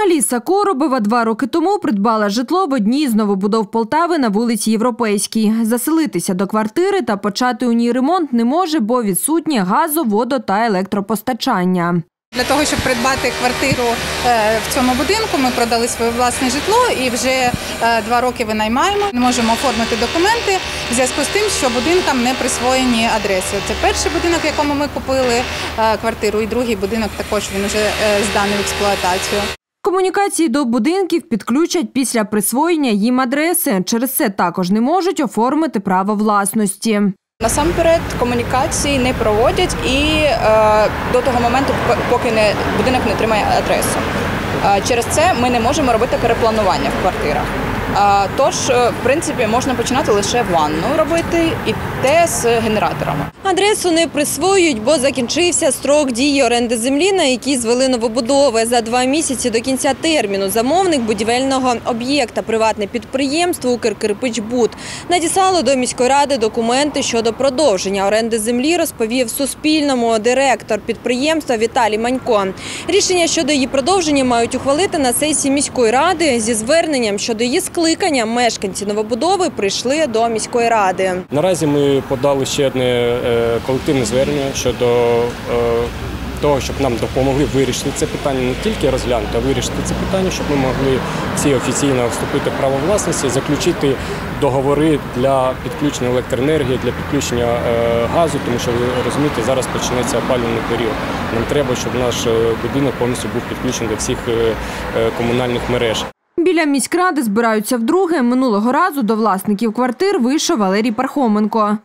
Аліса Коробова 2 роки тому придбала житло в одній з новобудов Полтави на вулиці Європейській. Заселитися до квартири та почати у ній ремонт не може, бо відсутнє газо-, водо- та електропостачання. Для того, щоб придбати квартиру в цьому будинку, ми продали своє власне житло і вже 2 роки винаймаємо. Не можемо оформити документи в зв'язку з тим, що будинкам не присвоєні адреси. Це перший будинок, в якому ми купили квартиру, і другий будинок також він вже зданий в експлуатацію. Комунікації до будинків підключать після присвоєння їм адреси. Через це також не можуть оформити право власності. Насамперед комунікації не проводять і до того моменту, поки будинок не отримає адресу. Через це ми не можемо робити перепланування в квартирах. Тож, в принципі, можна починати лише ванну робити, і те з генераторами. Адресу не присвоюють, бо закінчився строк дії оренди землі, на якій звели новобудови. За 2 місяці до кінця терміну замовник будівельного об'єкта, приватне підприємство «Укркирпичбуд», надіслало до міської ради документи щодо продовження оренди землі, розповів Суспільному директор підприємства Віталій Манько. Рішення щодо її продовження мають ухвалити на сесії міської ради. Зі зверненням щодо її скликання мешканці новобудови прийшли до міської ради. Наразі ми подали ще одне колективне звернення щодо того, щоб нам допомогли вирішити це питання, не тільки розглянути, а вирішити це питання, щоб ми могли всі офіційно вступити в право власності, заключити договори для підключення електроенергії, для підключення газу, тому що, ви розумієте, зараз почнеться опалювальний період. Нам треба, щоб наш будинок повністю був підключений до всіх комунальних мереж. Біля міськради збираються вдруге. Минулого разу до власників квартир вийшов Валерій Пархоменко.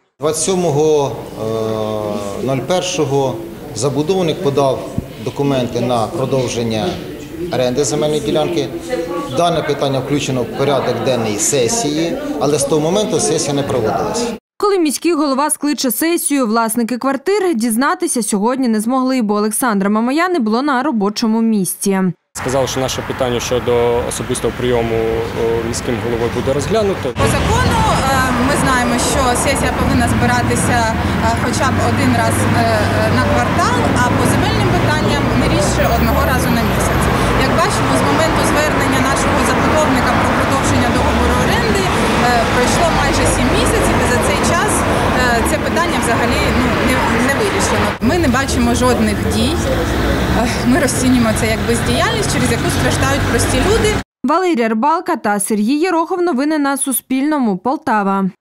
27.01 забудовник подав документи на продовження оренди земельної ділянки. Дане питання включено в порядок денний сесії, але з того моменту сесія не проводилась. Коли міський голова скличе сесію, власники квартир дізнатися сьогодні не змогли, бо Олександра Мамая не було на робочому місці. Сказали, що наше питання щодо особистого прийому міським головою буде розглянуто. По закону ми знаємо, що сесія повинна збиратися хоча б 1 раз на квартал, а по земельним питанням не рідше 1 разу на місяць. Як бачимо, з моменту звернення нашого забудовника про продовження договору оренди пройшло майже 7 місяців, і за цей час це питання взагалі не вирішено. Ми не бачимо жодних дій, ми розцінюємо це як бездіяльність, через яку страждають прості люди. Валерія Рибалка та Сергій Єрохов. Новини на Суспільному. Полтава.